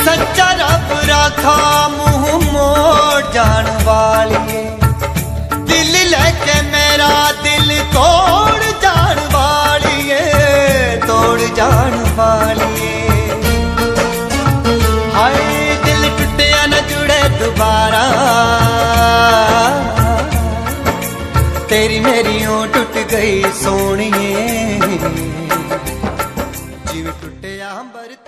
सच्चा रब राखा मुंह मोड़ जान वालिए, दिल लेके मेरा दिल तोड़ जान वालिए, तोड़ जान वालिए। हाय दिल टूटिया न जुड़े दोबारा, तेरी मेरी यूं टूट गई सोनिए, जीव टूटिया अंबर